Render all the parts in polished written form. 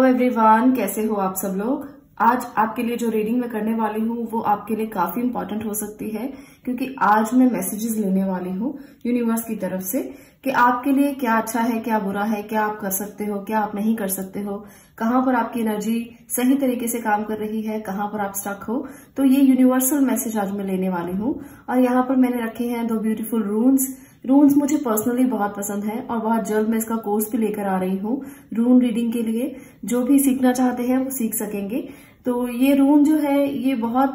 Everyone, कैसे हो आप सब लोग। आज आपके लिए जो रीडिंग मैं करने वाली हूँ वो आपके लिए काफी इम्पोर्टेंट हो सकती है, क्योंकि आज मैं मैसेजेस लेने वाली हूँ यूनिवर्स की तरफ से कि आपके लिए क्या अच्छा है, क्या बुरा है, क्या आप कर सकते हो, क्या आप नहीं कर सकते हो, कहाँ पर आपकी एनर्जी सही तरीके से काम कर रही है, कहाँ पर आप स्टक हो। तो ये यूनिवर्सल मैसेज आज मैं लेने वाली हूँ। और यहाँ पर मैंने रखे हैं 2 ब्यूटीफुल रून्स मुझे पर्सनली बहुत पसंद है और बहुत जल्द मैं इसका कोर्स भी लेकर आ रही हूँ रून रीडिंग के लिए। जो भी सीखना चाहते हैं वो सीख सकेंगे। तो ये रून जो है ये बहुत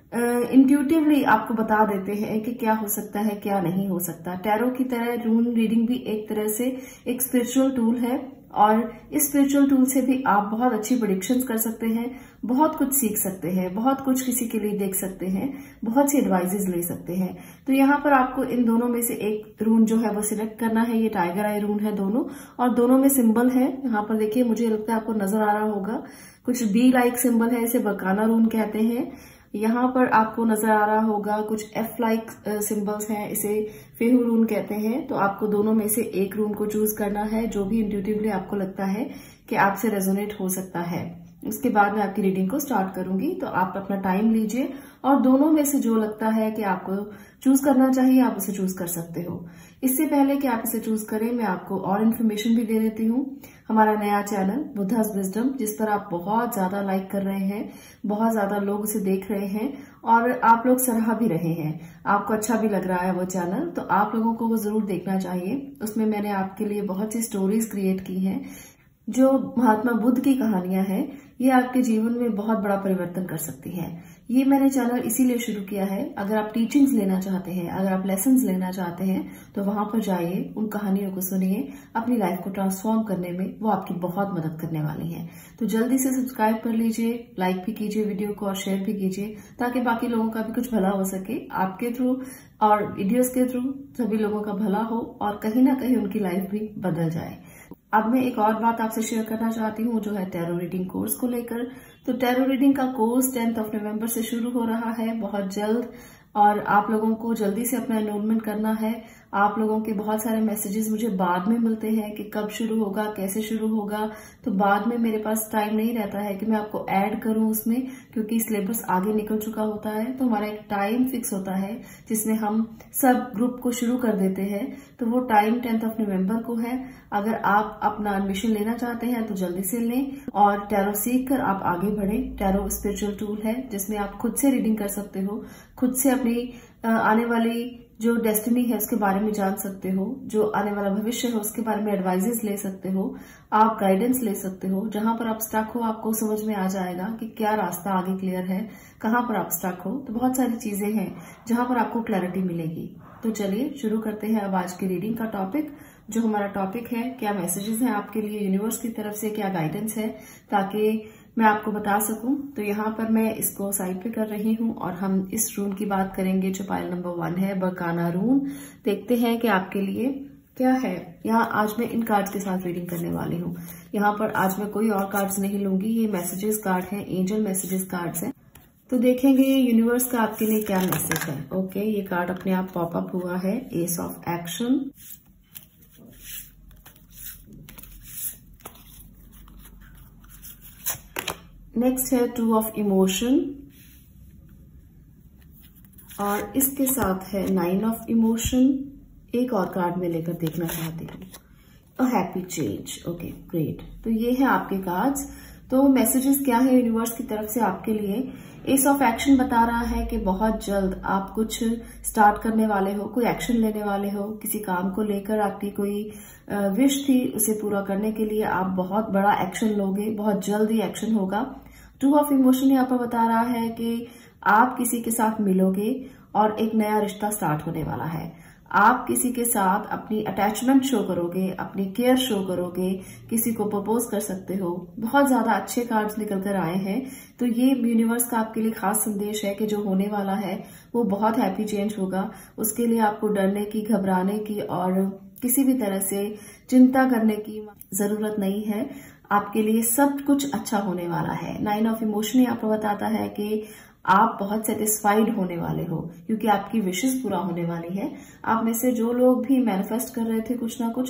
इंट्यूटिवली आपको बता देते हैं कि क्या हो सकता है, क्या नहीं हो सकता। टैरो की तरह रून रीडिंग भी एक तरह से एक स्पिरिचुअल टूल है और इस स्पिरिचुअल टूल से भी आप बहुत अच्छी प्रेडिक्शंस कर सकते हैं, बहुत कुछ सीख सकते हैं, बहुत कुछ किसी के लिए देख सकते हैं, बहुत सी एडवाइजेज ले सकते हैं। तो यहाँ पर आपको इन दोनों में से एक रून जो है वो सिलेक्ट करना है। ये टाइगर आई रून है दोनों, और दोनों में सिंबल है। यहाँ पर देखिए, मुझे लगता है आपको नजर आ रहा होगा, कुछ बी लाइक सिंबल है, इसे बरकाना रून कहते हैं। यहाँ पर आपको नजर आ रहा होगा कुछ एफ लाइक सिंबल्स हैं, इसे फेहू रून कहते हैं। तो आपको दोनों में से एक रून को चूज करना है जो भी इंट्यूटिवली आपको लगता है कि आपसे रेजोनेट हो सकता है। उसके बाद मैं आपकी रीडिंग को स्टार्ट करूंगी, तो आप अपना टाइम लीजिए और दोनों में से जो लगता है कि आपको चूज करना चाहिए आप उसे चूज कर सकते हो। इससे पहले कि आप इसे चूज करें, मैं आपको और इन्फॉर्मेशन भी दे देती हूँ। हमारा नया चैनल बुद्धास विजडम, जिस पर आप बहुत ज्यादा लाइक कर रहे हैं, बहुत ज्यादा लोग उसे देख रहे हैं और आप लोग सराह भी रहे हैं, आपको अच्छा भी लग रहा है वो चैनल, तो आप लोगों को वो जरूर देखना चाहिए। उसमें मैंने आपके लिए बहुत सी स्टोरीज क्रिएट की हैं। जो महात्मा बुद्ध की कहानियां हैं ये आपके जीवन में बहुत बड़ा परिवर्तन कर सकती है। ये मैंने चैनल इसीलिए शुरू किया है, अगर आप टीचिंग्स लेना चाहते हैं, अगर आप लेसन्स लेना चाहते हैं तो वहां पर जाइए, उन कहानियों को सुनिए, अपनी लाइफ को ट्रांसफॉर्म करने में वो आपकी बहुत मदद करने वाली है। तो जल्दी से सब्सक्राइब कर लीजिए, लाइक भी कीजिए वीडियो को और शेयर भी कीजिए, ताकि बाकी लोगों का भी कुछ भला हो सके आपके थ्रू और वीडियोज के थ्रू। सभी लोगों का भला हो और कहीं ना कहीं उनकी लाइफ भी बदल जाए। अब मैं एक और बात आपसे शेयर करना चाहती हूँ, जो है टैरो रीडिंग कोर्स को लेकर। तो टैरो रीडिंग का कोर्स 10 नवंबर से शुरू हो रहा है, बहुत जल्द, और आप लोगों को जल्दी से अपना एनरोलमेंट करना है। आप लोगों के बहुत सारे मैसेजेस मुझे बाद में मिलते हैं कि कब शुरू होगा, कैसे शुरू होगा, तो बाद में मेरे पास टाइम नहीं रहता है कि मैं आपको ऐड करूं उसमें, क्योंकि सिलेबस आगे निकल चुका होता है। तो हमारा एक टाइम फिक्स होता है जिसमें हम सब ग्रुप को शुरू कर देते हैं। तो वो टाइम 10 नवंबर को है। अगर आप अपना एडमिशन लेना चाहते हैं तो जल्दी से लें और टैरो सीख कर आप आगे बढ़े। टैरो स्पिरिचुअल टूल है जिसमें आप खुद से रीडिंग कर सकते हो, खुद से अपनी आने वाली जो डेस्टिनी है उसके बारे में जान सकते हो, जो आने वाला भविष्य है उसके बारे में एडवाइजेस ले सकते हो, आप गाइडेंस ले सकते हो। जहां पर आप स्टक हो आपको समझ में आ जाएगा कि क्या रास्ता आगे क्लियर है, कहां पर आप स्टक हो। तो बहुत सारी चीजें हैं जहां पर आपको क्लैरिटी मिलेगी। तो चलिए शुरू करते हैं अब आज की रीडिंग का टॉपिक। जो हमारा टॉपिक है, क्या मैसेजेस हैं आपके लिए यूनिवर्स की तरफ से, क्या गाइडेंस है, ताकि मैं आपको बता सकूं। तो यहाँ पर मैं इसको साइड पे कर रही हूँ और हम इस रून की बात करेंगे जो पाइल नंबर 1 है, बरकाना रून। देखते हैं कि आपके लिए क्या है। यहाँ आज मैं इन कार्ड्स के साथ रीडिंग करने वाली हूँ। यहाँ पर आज मैं कोई और कार्ड्स नहीं लूंगी, ये मैसेजेस कार्ड है, एंजल मैसेजेस कार्ड्स हैं। तो देखेंगे यूनिवर्स का आपके लिए क्या मैसेज है। ओके, ये कार्ड अपने आप पॉपअप हुआ है, एस ऑफ एक्शन। नेक्स्ट है 2 ऑफ इमोशन और इसके साथ है 9 ऑफ इमोशन। एक और कार्ड में लेकर देखना चाहती हूँ, a happy change. Okay great. तो ये है आपके कार्ड्स। तो मैसेजेस क्या है यूनिवर्स की तरफ से आपके लिए। एस ऑफ एक्शन बता रहा है कि बहुत जल्द आप कुछ स्टार्ट करने वाले हो, कोई एक्शन लेने वाले हो, किसी काम को लेकर आपकी कोई विश थी, उसे पूरा करने के लिए आप बहुत बड़ा एक्शन लोगे, बहुत जल्द ही एक्शन होगा। 2 ऑफ इमोशन यहाँ पर बता रहा है कि आप किसी के साथ मिलोगे और एक नया रिश्ता स्टार्ट होने वाला है। आप किसी के साथ अपनी अटैचमेंट शो करोगे, अपनी केयर शो करोगे, किसी को प्रपोज कर सकते हो। बहुत ज्यादा अच्छे कार्ड्स निकल कर आए हैं। तो ये यूनिवर्स का आपके लिए खास संदेश है कि जो होने वाला है वो बहुत हैप्पी चेंज होगा। उसके लिए आपको डरने की, घबराने की और किसी भी तरह से चिंता करने की जरूरत नहीं है। आपके लिए सब कुछ अच्छा होने वाला है। 9 ऑफ इमोशन यहाँ पर बताता है कि आप बहुत सेटिस्फाइड होने वाले हो, क्योंकि आपकी विशेस पूरा होने वाली है। आप में से जो लोग भी मैनिफेस्ट कर रहे थे कुछ ना कुछ,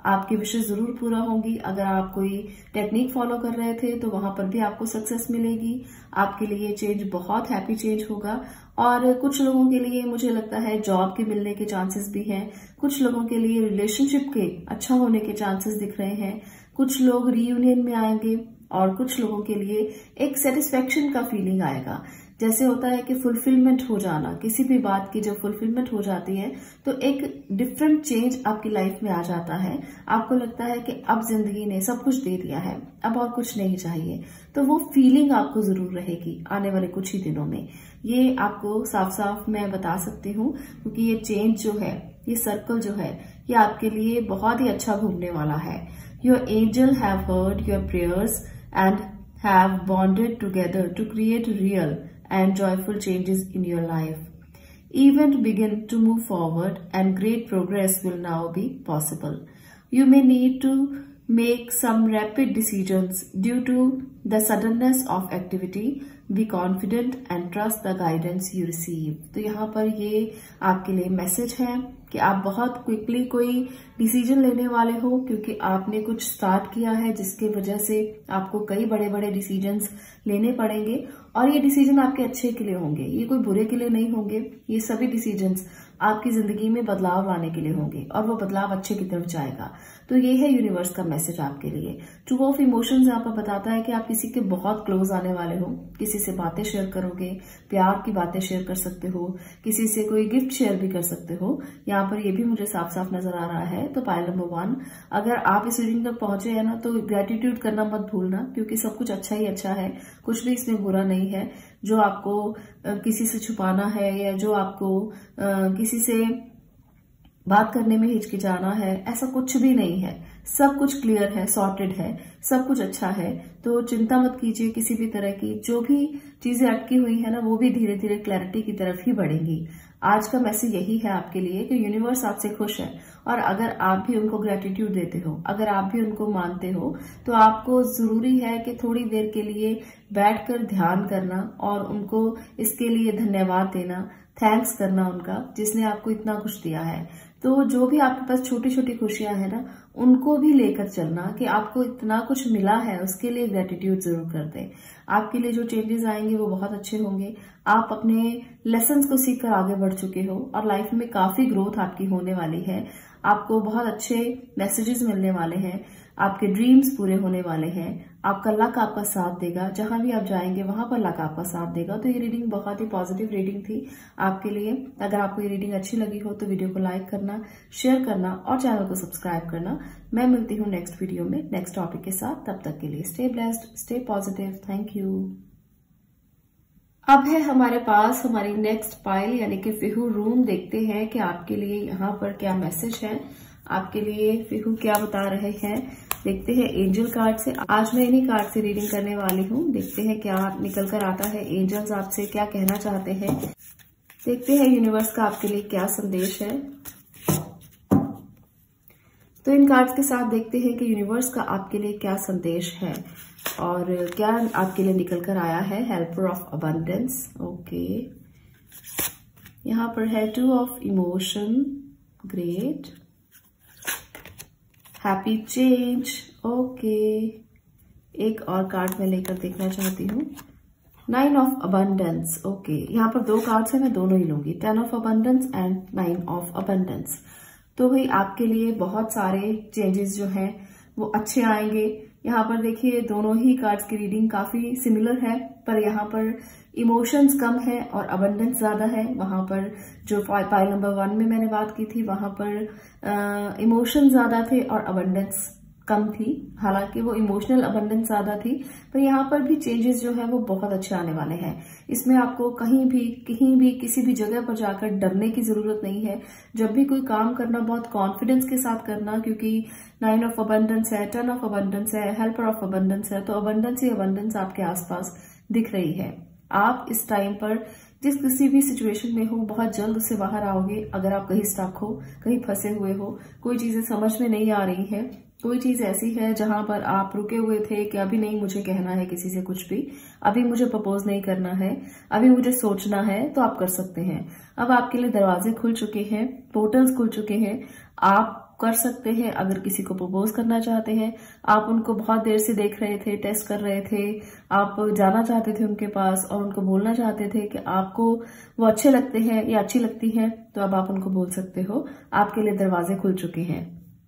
आपकी विशेष जरूर पूरा होंगी। अगर आप कोई टेक्निक फॉलो कर रहे थे तो वहां पर भी आपको सक्सेस मिलेगी। आपके लिए चेंज बहुत हैप्पी चेंज होगा। और कुछ लोगों के लिए मुझे लगता है जॉब के मिलने के चांसेस भी हैं। कुछ लोगों के लिए रिलेशनशिप के अच्छा होने के चांसेस दिख रहे हैं। कुछ लोग रीयूनियन में आएंगे और कुछ लोगों के लिए एक सेटिस्फेक्शन का फीलिंग आएगा। जैसे होता है कि फुलफिलमेंट हो जाना, किसी भी बात की जब फुलफिलमेंट हो जाती है तो एक डिफरेंट चेंज आपकी लाइफ में आ जाता है। आपको लगता है कि अब जिंदगी ने सब कुछ दे दिया है, अब और कुछ नहीं चाहिए। तो वो फीलिंग आपको जरूर रहेगी आने वाले कुछ ही दिनों में। ये आपको साफ साफ मैं बता सकती हूँ, क्योंकि ये चेंज जो है, ये सर्कल जो है, ये आपके लिए बहुत ही अच्छा घूमने वाला है। Your angel have heard your prayers and have bonded together to create real and joyful changes in your life. Events begin to move forward and great progress will now be possible. You may need to make some rapid decisions due to the suddenness of activity. Be confident and trust the guidance you receive. तो यहाँ पर ये आपके लिए message है कि आप बहुत क्विकली कोई डिसीजन लेने वाले हो, क्योंकि आपने कुछ स्टार्ट किया है जिसकी वजह से आपको कई बड़े बड़े डिसीजंस लेने पड़ेंगे। और ये डिसीजन आपके अच्छे के लिए होंगे, ये कोई बुरे के लिए नहीं होंगे। ये सभी डिसीजंस आपकी जिंदगी में बदलाव लाने के लिए होंगे और वो बदलाव अच्छे की तरफ जाएगा। तो ये है यूनिवर्स का मैसेज आपके लिए। टू ऑफ इमोशंस यहाँ पर बताता है कि आप किसी के बहुत क्लोज आने वाले हो, किसी से बातें शेयर करोगे, प्यार की बातें शेयर कर सकते हो, किसी से कोई गिफ्ट शेयर भी कर सकते हो। यहाँ पर ये भी मुझे साफ साफ नजर आ रहा है। तो पाइल नंबर 1, अगर आप इस रीडिंग तक पहुंचे हैं ना, तो ग्रेटिट्यूड करना मत भूलना, क्योंकि सब कुछ अच्छा ही अच्छा है, कुछ भी इसमें बुरा नहीं है। जो आपको किसी से छुपाना है या जो आपको किसी से बात करने में हिचकिचाना है, ऐसा कुछ भी नहीं है। सब कुछ क्लियर है, सॉर्टेड है, सब कुछ अच्छा है। तो चिंता मत कीजिए किसी भी तरह की। जो भी चीजें अटकी हुई है ना, वो भी धीरे धीरे क्लैरिटी की तरफ ही बढ़ेंगी। आज का मैसेज यही है आपके लिए कि यूनिवर्स आपसे खुश है। और अगर आप भी उनको ग्रेटिट्यूड देते हो, अगर आप भी उनको मानते हो, तो आपको जरूरी है कि थोड़ी देर के लिए बैठकर ध्यान करना और उनको इसके लिए धन्यवाद देना, थैंक्स करना उनका, जिसने आपको इतना कुछ दिया है। तो जो भी आपके पास छोटी छोटी खुशियां हैं ना, उनको भी लेकर चलना कि आपको इतना कुछ मिला है, उसके लिए ग्रेटिट्यूड जरूर कर दें। आपके लिए जो चेंजेस आएंगे वो बहुत अच्छे होंगे। आप अपने लेसन्स को सीखकर आगे बढ़ चुके हो और लाइफ में काफी ग्रोथ आपकी होने वाली है। आपको बहुत अच्छे मैसेजेस मिलने वाले हैं, आपके ड्रीम्स पूरे होने वाले हैं, आपका लक आपका साथ देगा। जहां भी आप जाएंगे वहां पर लक आपका साथ देगा। तो ये रीडिंग बहुत ही पॉजिटिव रीडिंग थी आपके लिए। अगर आपको ये रीडिंग अच्छी लगी हो तो वीडियो को लाइक करना, शेयर करना और चैनल को सब्सक्राइब करना। मैं मिलती हूँ नेक्स्ट वीडियो में नेक्स्ट टॉपिक के साथ। तब तक के लिए stay blessed, stay positive. Thank you. अब है हमारे पास हमारी नेक्स्ट पाइल यानी कि फिहू रूम। देखते हैं कि आपके लिए यहाँ पर क्या मैसेज है, आपके लिए फिहू क्या बता रहे हैं। देखते हैं एंजल कार्ड से। आज मैं इन्हीं कार्ड से रीडिंग करने वाली हूँ। देखते हैं क्या निकल कर आता है, एंजल्स आपसे क्या कहना चाहते हैं। देखते हैं यूनिवर्स का आपके लिए क्या संदेश है। तो इन कार्ड्स के साथ देखते हैं कि यूनिवर्स का आपके लिए क्या संदेश है और क्या आपके लिए निकल कर आया है। Helper of abundance, okay. यहाँ पर है 2 of emotion, great. Happy change, okay. एक और कार्ड मैं लेकर देखना चाहती हूँ। 9 ऑफ अबंडेंस, ओके। यहाँ पर 2 कार्ड्स हैं, मैं दोनों ही लूंगी, 10 of abundance and 9 of abundance. तो भाई आपके लिए बहुत सारे चेंजेस जो हैं वो अच्छे आएंगे। यहाँ पर देखिए दोनों ही कार्ड्स की रीडिंग काफी सिमिलर है, पर यहाँ पर इमोशंस कम है और अबंडेंस ज्यादा है। वहां पर जो पाइल नंबर 1 में मैंने बात की थी, वहां पर इमोशन ज्यादा थे और अबंडेंस कम थी। हालांकि वो इमोशनल अबंडेंस ज्यादा थी, पर यहाँ पर भी चेंजेस जो है वो बहुत अच्छे आने वाले हैं। इसमें आपको कहीं भी किसी भी जगह पर जाकर डरने की जरूरत नहीं है। जब भी कोई काम करना बहुत कॉन्फिडेंस के साथ करना, क्योंकि 9 ऑफ अबंडेंस है, 10 ऑफ अबंडेंस है, हेल्पर ऑफ अबंडेंस है, तो अबंडेंस ही अबंडेंस आपके आसपास दिख रही है। आप इस टाइम पर जिस किसी भी सिचुएशन में हो बहुत जल्द उससे बाहर आओगे। अगर आप कहीं स्टक हो, कहीं फंसे हुए हो, कोई चीजें समझ में नहीं आ रही है, कोई चीज ऐसी है जहां पर आप रुके हुए थे कि अभी नहीं मुझे कहना है किसी से कुछ भी, अभी मुझे प्रपोज नहीं करना है, अभी मुझे सोचना है, तो आप कर सकते हैं। अब आपके लिए दरवाजे खुल चुके हैं, पोर्टल्स खुल चुके हैं। आप कर सकते हैं। अगर किसी को प्रपोज करना चाहते हैं, आप उनको बहुत देर से देख रहे थे, टेस्ट कर रहे थे, आप जाना चाहते थे उनके पास और उनको बोलना चाहते थे कि आपको वो अच्छे लगते हैं या अच्छी लगती है, तो अब आप उनको बोल सकते हो। आपके लिए दरवाजे खुल चुके हैं।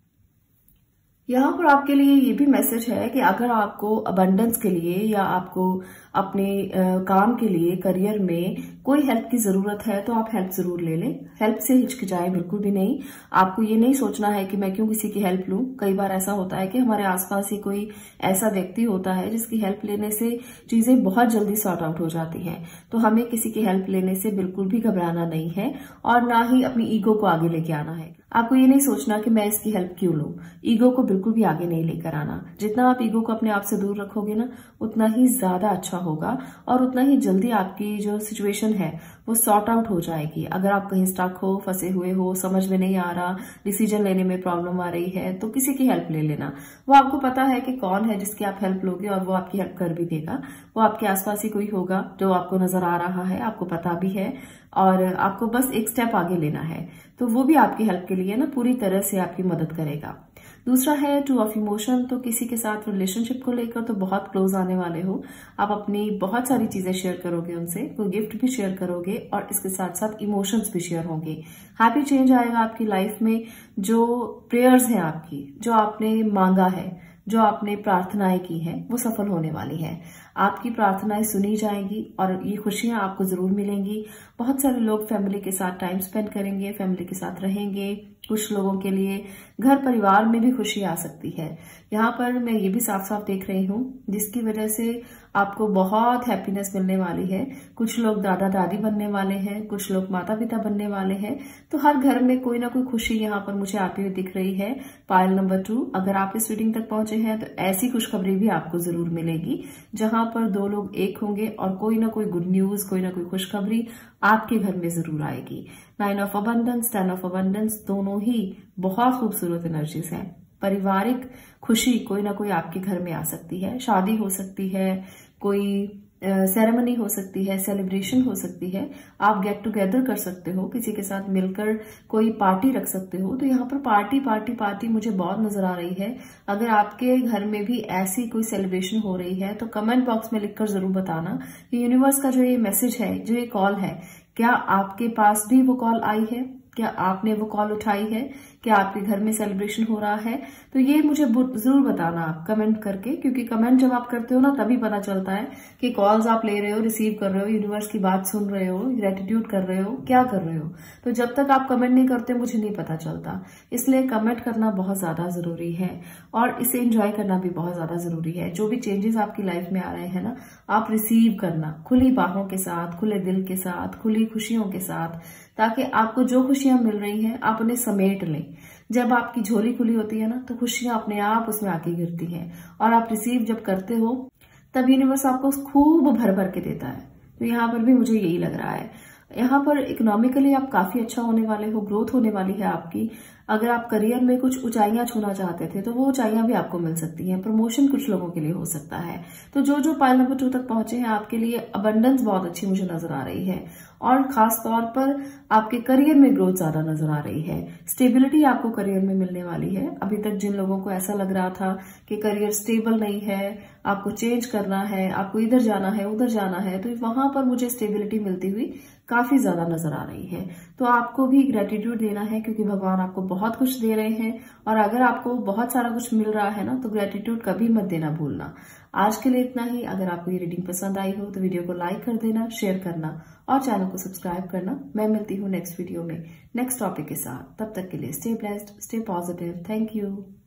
यहाँ पर आपके लिए ये भी मैसेज है कि अगर आपको अबंडेंस के लिए या आपको अपने काम के लिए, करियर में कोई हेल्प की जरूरत है, तो आप हेल्प जरूर ले लें। हेल्प से हिचकिचाएं बिल्कुल भी नहीं। आपको ये नहीं सोचना है कि मैं क्यों किसी की हेल्प लूं। कई बार ऐसा होता है कि हमारे आसपास ही कोई ऐसा व्यक्ति होता है जिसकी हेल्प लेने से चीजें बहुत जल्दी सॉर्ट आउट हो जाती हैं। तो हमें किसी की हेल्प लेने से बिल्कुल भी घबराना नहीं है और ना ही अपनी ईगो को आगे लेके आना है। आपको ये नहीं सोचना कि मैं इसकी हेल्प क्यों लूं। ईगो को बिल्कुल भी आगे नहीं लेकर आना। जितना आप ईगो को अपने आप से दूर रखोगे ना, उतना ही ज्यादा अच्छा होगा और उतना ही जल्दी आपकी जो सिचुएशन है वो सॉर्ट आउट हो जाएगी। अगर आप कहीं स्टक हो, फंसे हुए हो, समझ में नहीं आ रहा, डिसीजन लेने में प्रॉब्लम आ रही है, तो किसी की हेल्प ले लेना। वो आपको पता है कि कौन है जिसकी आप हेल्प लोगे और वो आपकी हेल्प कर भी देगा। वो आपके आसपास ही कोई होगा जो आपको नजर आ रहा है, आपको पता भी है और आपको बस एक स्टेप आगे लेना है, तो वो भी आपकी हेल्प के लिए ना पूरी तरह से आपकी मदद करेगा। दूसरा है टू ऑफ इमोशन। तो किसी के साथ रिलेशनशिप को लेकर तो बहुत क्लोज आने वाले हो। आप अपनी बहुत सारी चीजें शेयर करोगे उनसे, कोई गिफ्ट भी शेयर करोगे और इसके साथ साथ इमोशंस भी शेयर होंगे। हैप्पी चेंज आएगा आपकी लाइफ में। जो प्रेयर्स हैं आपकी, जो आपने मांगा है, जो आपने प्रार्थनाएं की हैं, वो सफल होने वाली है। आपकी प्रार्थनाएं सुनी जाएंगी और ये खुशियां आपको जरूर मिलेंगी। बहुत सारे लोग फैमिली के साथ टाइम स्पेंड करेंगे, फैमिली के साथ रहेंगे। कुछ लोगों के लिए घर परिवार में भी खुशी आ सकती है। यहाँ पर मैं ये भी साफ साफ देख रही हूँ, जिसकी वजह से आपको बहुत हैप्पीनेस मिलने वाली है। कुछ लोग दादा दादी बनने वाले हैं, कुछ लोग माता पिता बनने वाले हैं। तो हर घर में कोई ना कोई खुशी यहाँ पर मुझे आती हुई दिख रही है। पायल नंबर 2, अगर आप इस रीडिंग तक पहुंचे हैं तो ऐसी खुशखबरी भी आपको जरूर मिलेगी, जहां पर दो लोग एक होंगे और कोई ना कोई गुड न्यूज, कोई ना कोई खुशखबरी आपके घर में जरूर आएगी। 9 ऑफ अबंडेंस, 10 ऑफ अबंडेंस, दोनों ही बहुत खूबसूरत एनर्जीज हैं। पारिवारिक खुशी कोई ना कोई आपके घर में आ सकती है। शादी हो सकती है, कोई सेरेमनी हो सकती है, सेलिब्रेशन हो सकती है। आप गेट टुगेदर कर सकते हो, किसी के साथ मिलकर कोई पार्टी रख सकते हो। तो यहाँ पर पार्टी पार्टी पार्टी मुझे बहुत नजर आ रही है। अगर आपके घर में भी ऐसी कोई सेलिब्रेशन हो रही है तो कमेंट बॉक्स में लिखकर जरूर बताना कि यूनिवर्स का जो ये मैसेज है, जो ये कॉल है, क्या आपके पास भी वो कॉल आई है? क्या आपने वो कॉल उठाई है? क्या आपके घर में सेलिब्रेशन हो रहा है? तो ये मुझे जरूर बताना आप कमेंट करके, क्योंकि कमेंट जब आप करते हो ना, तभी पता चलता है कि कॉल्स आप ले रहे हो, रिसीव कर रहे हो, यूनिवर्स की बात सुन रहे हो, ग्रेटिट्यूड कर रहे हो, क्या कर रहे हो। तो जब तक आप कमेंट नहीं करते मुझे नहीं पता चलता। इसलिए कमेंट करना बहुत ज्यादा जरूरी है और इसे एंजॉय करना भी बहुत ज्यादा जरूरी है। जो भी चेंजेस आपकी लाइफ में आ रहे हैं ना, आप रिसीव करना खुली बाहों के साथ, खुले दिल के साथ, खुली खुशियों के साथ, ताकि आपको जो खुशियां मिल रही हैं आप उन्हें समेट लें। जब आपकी झोली खुली होती है ना, तो खुशियां अपने आप उसमें आके गिरती हैं और आप रिसीव जब करते हो तब यूनिवर्स आपको खूब भर भर के देता है। तो यहाँ पर भी मुझे यही लग रहा है। यहाँ पर इकोनॉमिकली आप काफी अच्छा होने वाले हो, ग्रोथ होने वाली है आपकी। अगर आप करियर में कुछ ऊंचाइयां छूना चाहते थे तो वो ऊंचाइयां भी आपको मिल सकती हैं। प्रमोशन कुछ लोगों के लिए हो सकता है। तो जो जो पाइल नंबर 2 तक पहुंचे हैं, आपके लिए अबंडेंस बहुत अच्छी मुझे नजर आ रही है और खास तौर पर आपके करियर में ग्रोथ ज्यादा नजर आ रही है। स्टेबिलिटी आपको करियर में मिलने वाली है। अभी तक जिन लोगों को ऐसा लग रहा था कि करियर स्टेबल नहीं है, आपको चेंज करना है, आपको इधर जाना है, उधर जाना है, तो वहां पर मुझे स्टेबिलिटी मिलती हुई काफी ज्यादा नजर आ रही है। तो आपको भी ग्रेटिट्यूड देना है, क्योंकि भगवान आपको बहुत कुछ दे रहे हैं और अगर आपको बहुत सारा कुछ मिल रहा है ना, तो ग्रेटिट्यूड कभी मत देना भूलना। आज के लिए इतना ही। अगर आपको ये रीडिंग पसंद आई हो तो वीडियो को लाइक कर देना, शेयर करना और चैनल को सब्सक्राइब करना। मैं मिलती हूँ नेक्स्ट वीडियो में नेक्स्ट टॉपिक के साथ। तब तक के लिए stay blessed, stay positive. Thank you.